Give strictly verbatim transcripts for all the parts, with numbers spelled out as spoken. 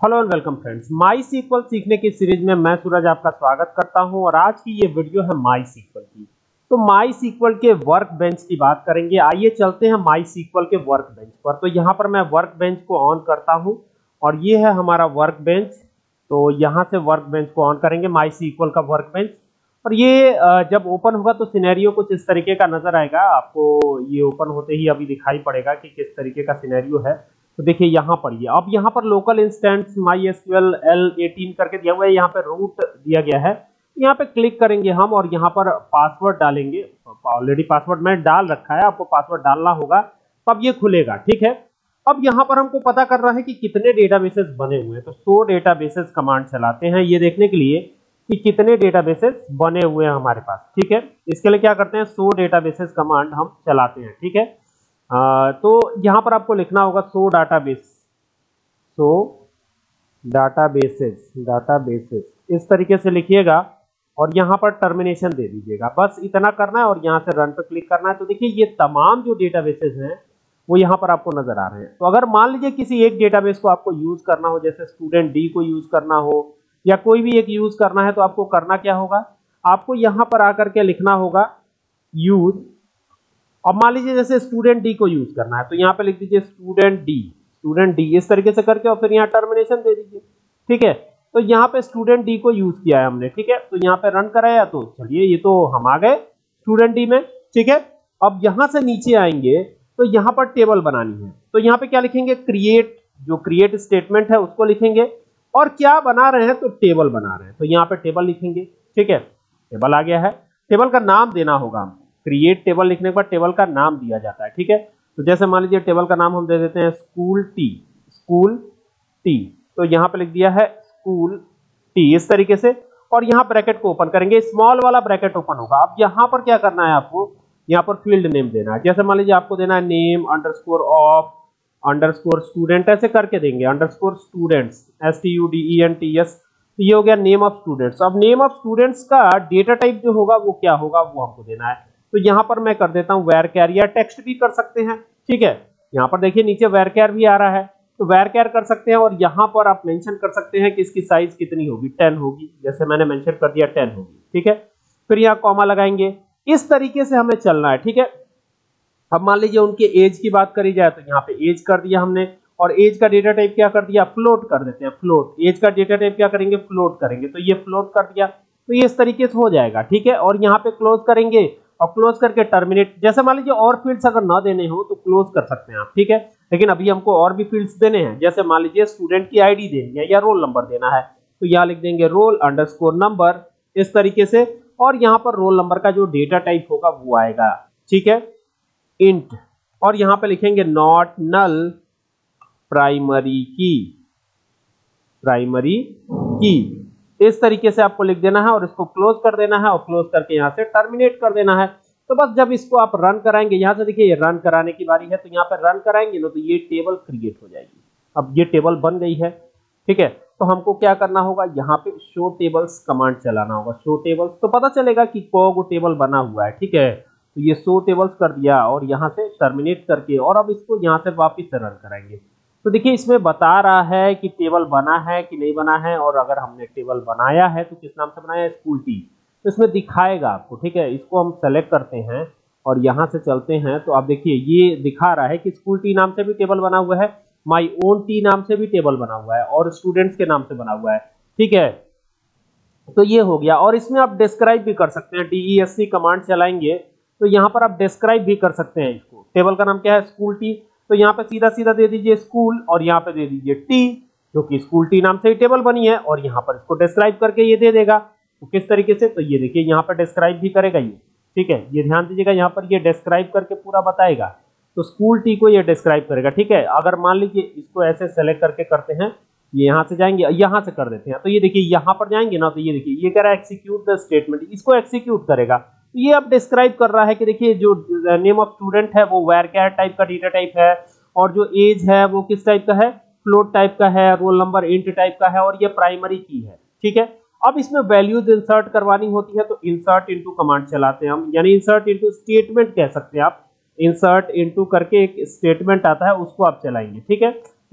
Hello and welcome friends, MySQL सीखने की series में मैं सूरज आपका स्वागत करता हूं और आज की ये वीडियो है माई सीक्वल की। तो माई सीक्वल के वर्क बेंच की बात करेंगे। आइए चलते हैं माई सीक्वल के वर्क बेंच पर। तो यहाँ पर मैं वर्क बेंच को ऑन करता हूं और ये है हमारा वर्क बेंच। तो यहाँ से वर्क बेंच को ऑन करेंगे, माई सीक्वल का वर्क बेंच। और ये जब ओपन होगा तो सिनेरियो कुछ इस तरीके का नजर आएगा आपको। ये ओपन होते ही अभी दिखाई पड़ेगा कि किस तरीके का सिनेरियो है। तो देखिए यहाँ पर ये अब यहाँ पर local instance MySQL L eighteen करके दिया हुआ है, यहाँ पे रूट दिया गया है। यहाँ पे क्लिक करेंगे हम और यहाँ पर पासवर्ड डालेंगे। ऑलरेडी पासवर्ड मैंने डाल रखा है, आपको पासवर्ड डालना होगा तब ये खुलेगा। ठीक है, अब यहाँ पर हमको पता करना है कि कितने डेटाबेसेस बने हुए हैं। तो सो डेटाबेसेस कमांड चलाते हैं ये देखने के लिए कि कितने डेटाबेसेस बने हुए हैं हमारे पास। ठीक है, इसके लिए क्या करते हैं, सो डेटाबेसेस कमांड हम चलाते हैं। ठीक है, आ, तो यहाँ पर आपको लिखना होगा so database, so databases databases इस तरीके से लिखिएगा और यहाँ पर टर्मिनेशन दे दीजिएगा। बस इतना करना है और यहाँ से रन पे क्लिक करना है। तो देखिए ये तमाम जो डेटाबेसेस हैं वो यहाँ पर आपको नजर आ रहे हैं। तो अगर मान लीजिए किसी एक डेटाबेस को आपको यूज करना हो, जैसे स्टूडेंट डी को यूज करना हो या कोई भी एक यूज करना है, तो आपको करना क्या होगा, आपको यहाँ पर आकर के लिखना होगा यूज। अब मान लीजिए जैसे स्टूडेंट डी को यूज करना है तो यहाँ पे लिख दीजिए स्टूडेंट डी, स्टूडेंट डी इस तरीके से करके और फिर यहाँ टर्मिनेशन दे दीजिए। ठीक है, तो यहाँ पे स्टूडेंट डी को यूज किया है हमने। ठीक है, तो यहाँ पे रन कराया तो चलिए ये तो हम आ गए स्टूडेंट डी में। ठीक है, अब यहाँ से नीचे आएंगे तो यहाँ पर टेबल बनानी है। तो यहाँ पे क्या लिखेंगे, क्रिएट, जो क्रिएट स्टेटमेंट है उसको लिखेंगे और क्या बना रहे हैं तो टेबल बना रहे हैं, तो यहाँ पे टेबल लिखेंगे। ठीक है, टेबल आ गया है। टेबल का नाम देना होगा हमको। क्रिएट टेबल लिखने के बाद टेबल का नाम दिया जाता है। ठीक है, तो जैसे मान लीजिए टेबल का नाम हम दे देते हैं स्कूल टी, स्कूल टी। तो यहाँ पे लिख दिया है स्कूल टी इस तरीके से और यहाँ ब्रैकेट को ओपन करेंगे, स्मॉल वाला ब्रैकेट ओपन होगा। अब यहाँ पर क्या करना है, आपको यहाँ पर फील्ड नेम देना है। जैसे मान लीजिए आपको देना है name underscore of underscore student, ऐसे करके देंगे underscore students, S T U D E N T S. तो ये हो गया नेम ऑफ स्टूडेंट्स। अब नेम ऑफ स्टूडेंट्स का डेटा टाइप जो होगा वो क्या होगा वो हमको देना है। तो यहाँ पर मैं कर देता हूँ वेरकैर, या टेक्स्ट भी कर सकते हैं। ठीक है, यहाँ पर देखिए नीचे वेरकैर भी आ रहा है तो वेरकैर कर सकते हैं और यहाँ पर आप मेंशन कर सकते हैं कि इसकी साइज कितनी होगी, टेन होगी, जैसे मैंने मेंशन कर दिया टेन होगी। ठीक है, फिर यहाँ कॉमा लगाएंगे, इस तरीके से हमें चलना है। ठीक है, अब मान लीजिए उनके एज की बात करी जाए तो यहाँ पे एज कर दिया हमने और एज का डेटा टाइप क्या कर दिया, फ्लोट कर देते हैं, फ्लोट। एज का डेटा टाइप क्या करेंगे, फ्लोट करेंगे। तो ये फ्लोट कर दिया, तो ये इस तरीके से हो जाएगा। ठीक है, और यहाँ पे क्लोज करेंगे और क्लोज करके टर्मिनेट। जैसे मान लीजिए और फील्ड्स अगर ना देने हो तो क्लोज कर सकते हैं आप। ठीक है, लेकिन अभी हमको और भी फील्ड्स देने हैं। जैसे मान लीजिए स्टूडेंट की आईडी देनी है या रोल नंबर देना है, तो यहाँ लिख देंगे रोल अंडरस्कोर नंबर इस तरीके से और यहाँ पर रोल नंबर का जो डेटा टाइप होगा वो आएगा। ठीक है, इंट, और यहाँ पे लिखेंगे not null primary key, primary key इस तरीके से आपको लिख देना है और इसको क्लोज कर देना है और क्लोज करके यहाँ से टर्मिनेट कर देना है। तो बस जब इसको आप रन कराएंगे, यहाँ से देखिए रन कराने की बारी है, तो यहाँ पर रन कराएंगे ना तो ये टेबल क्रिएट हो जाएगी। अब ये टेबल बन गई है। ठीक है, तो हमको क्या करना होगा, यहाँ पे शो टेबल्स कमांड चलाना होगा। शो टेबल्स, तो पता चलेगा कि कौन टेबल बना हुआ है। ठीक है, तो ये शो टेबल्स कर दिया और यहाँ से टर्मिनेट करके और अब इसको यहाँ से वापिस से रन कराएंगे। तो देखिए इसमें बता रहा है कि टेबल बना है कि नहीं बना है, और अगर हमने टेबल बनाया है तो किस नाम से बनाया है, स्कूल टी। तो इसमें दिखाएगा आपको। ठीक है, इसको हम सेलेक्ट करते हैं और यहाँ से चलते हैं तो आप देखिए ये दिखा रहा है कि स्कूल टी नाम से भी टेबल बना हुआ है, माई ओन टी नाम से भी टेबल बना हुआ है और स्टूडेंट्स के नाम से बना हुआ है। ठीक है, तो ये हो गया। और इसमें आप डिस्क्राइब भी कर सकते हैं, D E S C command चलाएंगे तो यहाँ पर आप डिस्क्राइब भी कर सकते हैं इसको। टेबल का नाम क्या है, स्कूल टी, तो यहाँ पे सीधा सीधा दे दीजिए स्कूल और यहाँ पे दे दीजिए टी, जो कि स्कूल टी नाम से ही टेबल बनी है, और यहाँ पर इसको डिस्क्राइब करके ये दे देगा। तो किस तरीके से, तो ये देखिए यहाँ पर डिस्क्राइब भी करेगा ये। ठीक है, ये ध्यान दीजिएगा, यहाँ पर ये डिस्क्राइब करके पूरा बताएगा। तो स्कूल टी को ये डिस्क्राइब करेगा। ठीक है, अगर मान लीजिए इसको ऐसे सेलेक्ट करके करते हैं, ये यहाँ से जाएंगे, यहाँ से कर देते हैं, तो ये देखिए यहाँ पर जाएंगे ना तो ये देखिए ये कह रहा है एक्सिक्यूट द स्टेटमेंट, इसको एक्सिक्यूट करेगा। तो ये अब डिस्क्राइब कर रहा है कि देखिए जो नेम ऑफ स्टूडेंट है वो वेरकैर टाइप का डेटा टाइप है और जो एज है वो किस टाइप का है, फ्लोट टाइप का है, रोल नंबर इंट टाइप का है और ये प्राइमरी की है। ठीक है, अब इसमें वैल्यूज इंसर्ट करवानी होती है तो इंसर्ट इनटू कमांड चलाते हैं हम, यानी इंसर्ट इनटू स्टेटमेंट कह सकते हैं आप। इंसर्ट इनटू करके एक स्टेटमेंट आता है उसको आप चलाएंगे। ठीक है,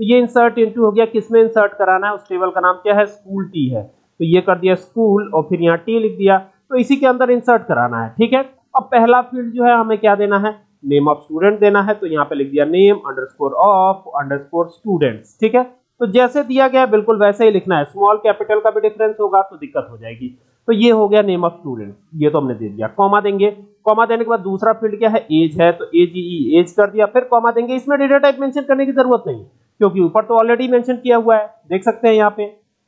तो ये इंसर्ट इनटू हो गया, किसमें इंसर्ट कराना है, उस टेबल का नाम क्या है, स्कूल टी है, तो ये कर दिया स्कूल और फिर यहाँ टी लिख दिया, तो इसी के अंदर इंसर्ट कराना है। ठीक है, अब पहला फील्ड जो है हमें क्या देना है, नेम ऑफ स्टूडेंट देना है, तो यहाँ पे लिख दिया name underscore of underscore students. ठीक है, तो जैसे दिया गया बिल्कुल वैसे ही लिखना है, स्मॉल कैपिटल का भी डिफरेंस होगा तो दिक्कत हो जाएगी। तो ये हो गया नेम ऑफ स्टूडेंट, ये तो हमने दे दिया। कॉमा देंगे, कॉमा देने के बाद दूसरा फील्ड क्या है, एज है, तो एज ई एज कर दिया, फिर कॉमा देंगे। इसमें डेटा टाइप मेंशन करने की जरूरत नहीं क्योंकि ऊपर तो ऑलरेडी मेंशन किया हुआ है, देख सकते हैं यहाँ पे।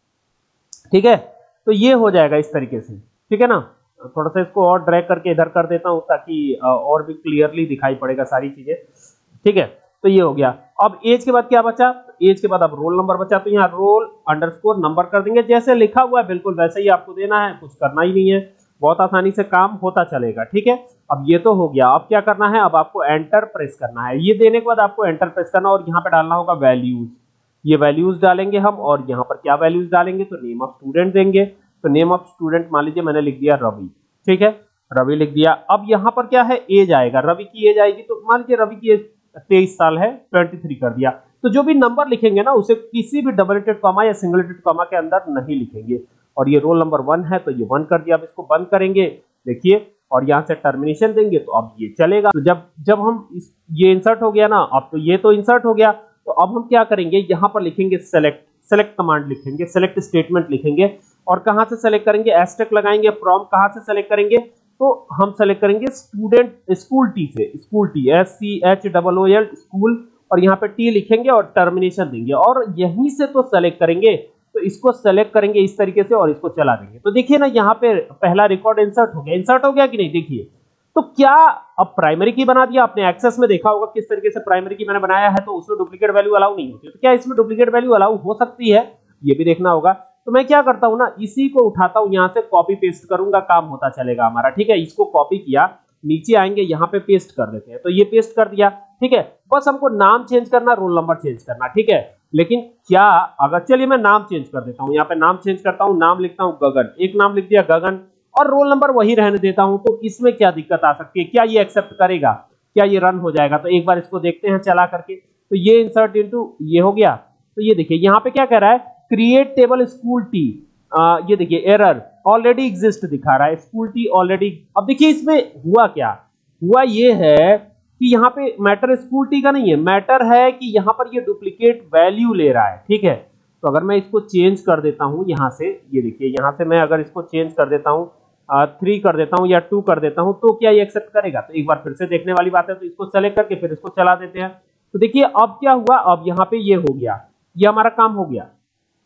ठीक है, तो ये हो जाएगा इस तरीके से। ठीक है ना, थोड़ा सा इसको और ड्रैग करके इधर कर देता हूं ताकि और भी क्लियरली दिखाई पड़ेगा सारी चीजें। ठीक है, तो ये हो गया। अब एज के बाद क्या बचा, एज के बाद अब रोल नंबर बचा, तो यहाँ रोल अंडरस्कोर नंबर कर देंगे, जैसे लिखा हुआ है बिल्कुल वैसे ही आपको देना है, कुछ करना ही नहीं है, बहुत आसानी से काम होता चलेगा। ठीक है, अब ये तो हो गया। अब क्या करना है, अब आपको एंटर प्रेस करना है। ये देने के बाद आपको एंटर प्रेस करना और यहाँ पे डालना होगा वैल्यूज, ये वैल्यूज डालेंगे हम, और यहाँ पर क्या वैल्यूज डालेंगे, तो नेम ऑफ स्टूडेंट देंगे। तो नेम ऑफ स्टूडेंट मान लीजिए मैंने लिख दिया रवि। ठीक है, रवि लिख दिया। अब यहाँ पर क्या है, एज आएगा, रवि की एज आएगी, तो मान लीजिए रवि की एज तेईस साल है, तेईस कर दिया। तो जो भी नंबर लिखेंगे ना उसे किसी भी डबल इटेड कॉमा या सिंगल इटेड कॉमा के अंदर नहीं लिखेंगे। और ये रोल नंबर वन है तो ये वन कर दिया। अब इसको बंद करेंगे, देखिए, और यहाँ से टर्मिनेशन देंगे तो अब ये चलेगा। तो जब जब हम इस, ये इंसर्ट हो गया ना, अब तो ये तो इंसर्ट हो गया, तो अब हम क्या करेंगे, यहाँ पर लिखेंगे सेलेक्ट, सेलेक्ट कमांड लिखेंगे, सेलेक्ट स्टेटमेंट लिखेंगे। और कहां से सेलेक्ट करेंगे, एस्टेरिस्क लगाएंगे। फ्रॉम कहां से सेलेक्ट करेंगे, तो हम सेलेक्ट करेंगे स्टूडेंट स्कूल टी से, school T S C H double O L school, और यहाँ पे टी लिखेंगे और टर्मिनेशन देंगे, और यहीं से तो सेलेक्ट करेंगे। तो इसको सेलेक्ट करेंगे इस तरीके से और इसको चला देंगे। तो देखिए ना, यहाँ पे पहला रिकॉर्ड इंसर्ट हो गया। इंसर्ट हो गया कि नहीं, देखिए। तो क्या अब प्राइमरी की बना दिया, आपने एक्सेस में देखा होगा किस तरीके से प्राइमरी की मैंने बनाया है, तो उसमें डुप्लीकेट वैल्यू अलाउ नहीं होती। तो क्या इसमें डुप्लीकेट वैल्यू अलाउ हो सकती है, ये भी देखना होगा। तो मैं क्या करता हूं ना, इसी को उठाता हूं, यहां से कॉपी पेस्ट करूंगा, काम होता चलेगा हमारा। ठीक है, इसको कॉपी किया, नीचे आएंगे, यहाँ पे पेस्ट कर देते हैं। तो ये पेस्ट कर दिया। ठीक है, बस हमको नाम चेंज करना, रोल नंबर चेंज करना। ठीक है, लेकिन क्या अगर, चलिए मैं नाम चेंज कर देता हूं, यहाँ पे नाम चेंज करता हूं, नाम लिखता हूं गगन, एक नाम लिख दिया गगन, और रोल नंबर वही रहने देता हूं। तो इसमें क्या दिक्कत आ सकती है, क्या ये एक्सेप्ट करेगा, क्या ये रन हो जाएगा? तो एक बार इसको देखते हैं चला करके। तो ये इंसर्ट इनटू ये हो गया। तो ये देखिए यहाँ पे क्या कह रहा है, क्रिएट टेबल स्कूल टी, ये देखिए एरर ऑलरेडी एग्जिस्ट दिखा रहा है, स्कूल टी ऑलरेडी। अब देखिए इसमें हुआ क्या, हुआ ये है कि यहाँ पे मैटर स्कूल टी का नहीं है, मैटर है कि यहाँ पर ये डुप्लीकेट वैल्यू ले रहा है। ठीक है, तो अगर मैं इसको चेंज कर देता हूँ यहाँ से, ये देखिए यहाँ से मैं अगर इसको चेंज कर देता हूँ, थ्री कर देता हूँ या टू कर देता हूँ, तो क्या ये एक्सेप्ट करेगा? तो एक बार फिर से देखने वाली बात है। तो इसको सेलेक्ट करके फिर इसको चला देते हैं। तो देखिए अब क्या हुआ, अब यहाँ पे ये हो गया, ये हमारा काम हो गया।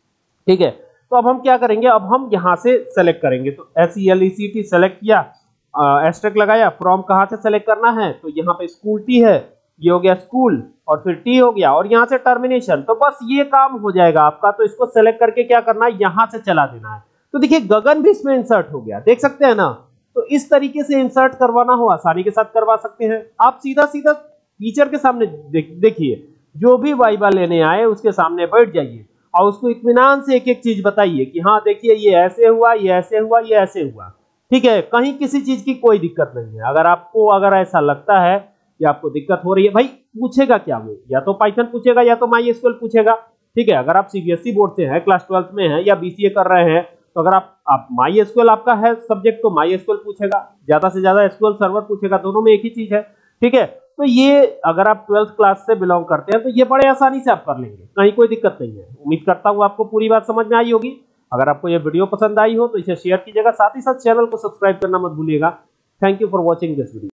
ठीक है, तो अब हम क्या करेंगे, अब हम यहाँ से सेलेक्ट करेंगे। तो S E L E C T select किया, एस्टेरिस्क लगाया, फ्रॉम कहाँ से सेलेक्ट करना है, तो यहाँ पे स्कूल टी है, ये हो गया स्कूल, और फिर टी हो गया, और यहाँ से टर्मिनेशन। तो बस ये काम हो जाएगा आपका। तो इसको सेलेक्ट करके क्या करना है, यहाँ से चला देना है। तो देखिए गगन भी इसमें इंसर्ट हो गया, देख सकते हैं ना। तो इस तरीके से इंसर्ट करवाना हो आसानी के साथ करवा सकते हैं आप। सीधा सीधा टीचर के सामने देखिए, जो भी वाइवा लेने आए उसके सामने बैठ जाइए और उसको इत्मीनान से एक एक चीज बताइए कि हाँ देखिए ये ऐसे हुआ, ये ऐसे हुआ, ये ऐसे हुआ। ठीक है, कहीं किसी चीज की कोई दिक्कत नहीं है। अगर आपको अगर ऐसा लगता है कि आपको दिक्कत हो रही है, भाई पूछेगा क्या वो, या तो पाइथन पूछेगा या तो माई एसक्यूएल पूछेगा। ठीक है, अगर आप सीबीएसई बोर्ड से हैं, क्लास ट्वेल्थ में हैं या बीसीए कर रहे हैं, तो अगर आप आप माई एसक्यूएल आपका है सब्जेक्ट, तो माई एसक्यूएल पूछेगा, ज्यादा से ज्यादा एसक्यूएल सर्वर पूछेगा, दोनों में एक ही चीज है। ठीक है, तो ये अगर आप ट्वेल्थ क्लास से बिलोंग करते हैं तो ये बड़े आसानी से आप कर लेंगे, कहीं कोई दिक्कत नहीं है। उम्मीद करता हूँ आपको पूरी बात समझ में आई होगी। अगर आपको ये वीडियो पसंद आई हो तो इसे शेयर कीजिएगा, साथ ही साथ चैनल को सब्सक्राइब करना मत भूलिएगा। Thank you for watching this video.